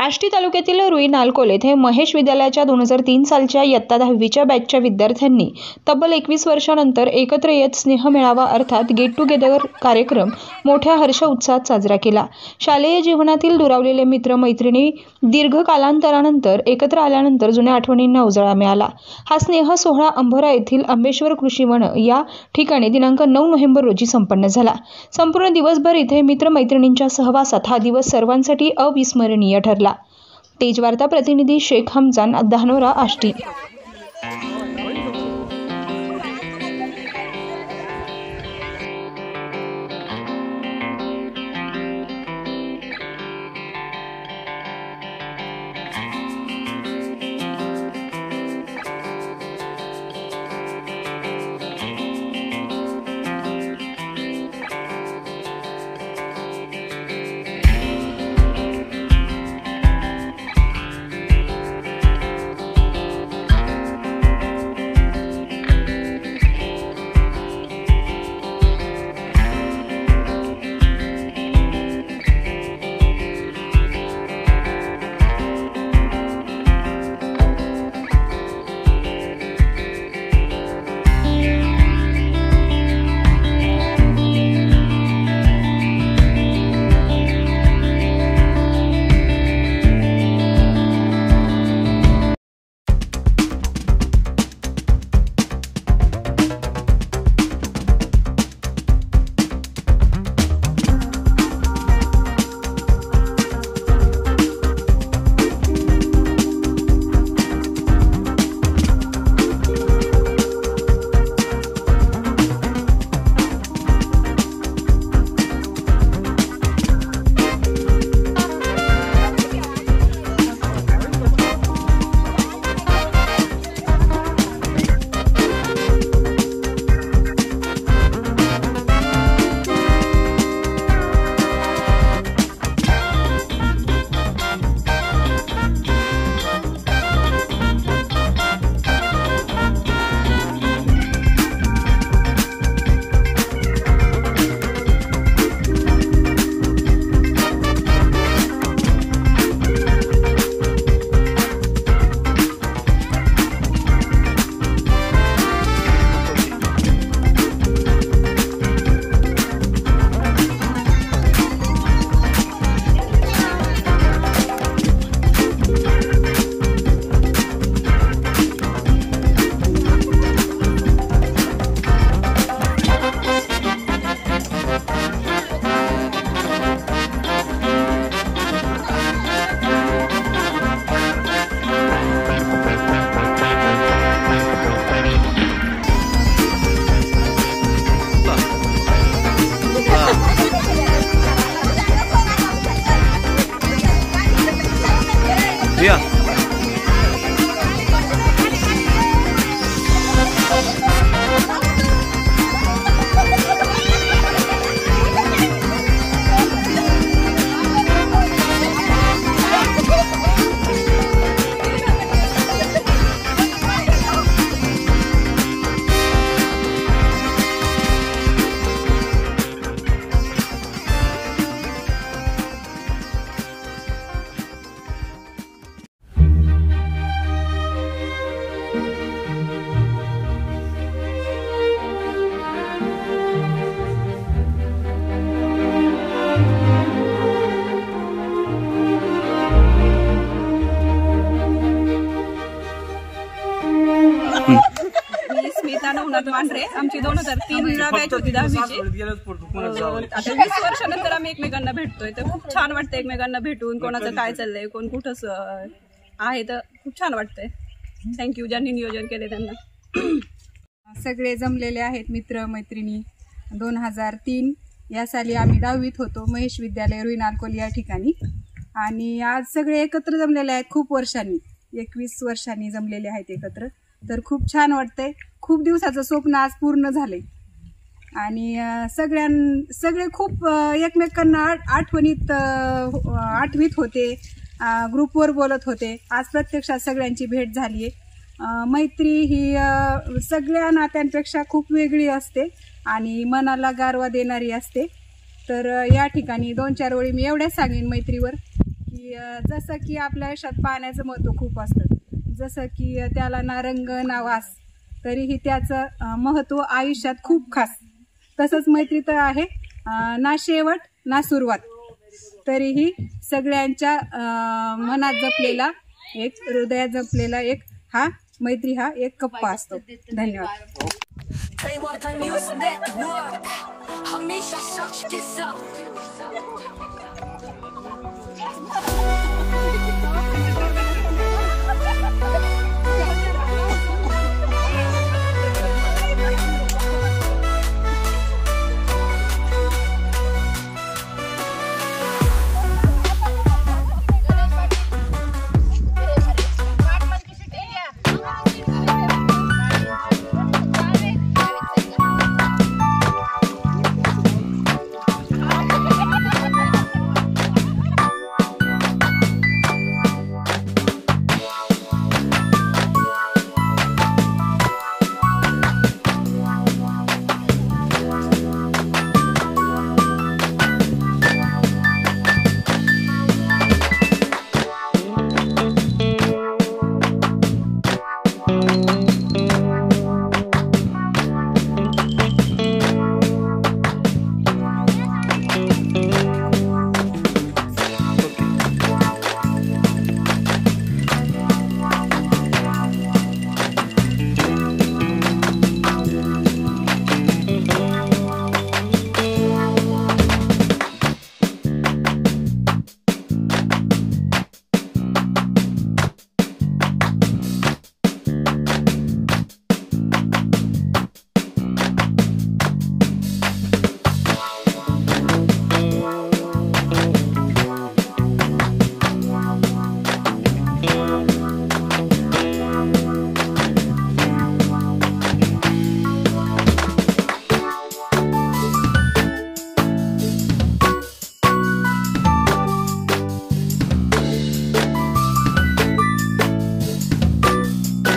आष्टी तालुक्यातील रुई नालकोल येथे महेश विद्यालयाच्या 2003 सालच्या इयत्ता 10वीच्या बॅचच्या विद्यार्थ्यांनी तब्बल 21 वर्षांनंतर एकत्र येत स्नेह मेळावा अर्थात गेट टुगेदर कार्यक्रम मोठ्या हर्ष उत्साहात साजरा केला। शालेय जीवनातील दुरावलेले मित्र मैत्रिणी दीर्घ कालांतरानंतर एकत्र आल्यानंतर जुन्या आठवणींना उजाळा मिळाला। हा स्नेह सोहळा अंभोरा येथील अंबेश्वर कृषी वन या ठिकाणी दिनांक 9 नोव्हेंबर रोजी संपन्न झाला। संपूर्ण दिवसभर इथे मित्र मैत्रिणींच्या सहवासात हा दिवस सर्वांसाठी अविस्मरणीय ठरला। तेज वार्ता प्रतिनिधी शेख हमजान धानोरा आष्टी। Yeah. आमची 2003 ला बॅच होती 10वीची। आता 20 वर्षानंतर आम्ही एकमेकांना भेटतोय तर खूप छान वाटतं एकमेकांना भेटून, कोणाचं काय चाललंय, कोण कुठं आहे तर खूप छान वाटतंय। थँक्यू ज्यांनी नियोजन केले त्यांना। सगळे जमलेले आहेत मित्र मैत्रिणी। 2003 या साली आम्ही 10वीत होतो महेश विद्यालय रुई नालकोल या ठिकाणी, आणि आज सगळे एकत्र जमलेले आहेत खूप वर्षांनी, 21 वर्षांनी जमलेले आहेत एकत्र। तर खूप छान वाटतंय, खूप दिवसाचं स्वप्न आज पूर्ण झाले आणि सगळे खूप एकमेकांना आठवीत होते, ग्रुपवर बोलत होते। आज प्रत्यक्षात सगळ्यांची भेट झाली आहे। मैत्री ही सगळ्या नात्यांपेक्षा खूप वेगळी असते आणि मनाला गारवा देणारी असते। तर या ठिकाणी 2-4 ओळी मी एवढ्या सांगेन मैत्रीवर की की जसं की आपल्या आयुष्यात पाण्याचं महत्त्व खूप असतं, जसं की त्याला ना रंग ना वास, तरीही त्याचं महत्त्व आयुष्यात खूप खास. तसंच मैत्री तर आहे ना शेवट ना सुरुवात, तरीही सगळ्यांच्या मनात जपलेला एक, हृदयात जपलेला एक हा मैत्री हा एक कप्पा असतो. धन्यवाद. हमेशा सच के साथ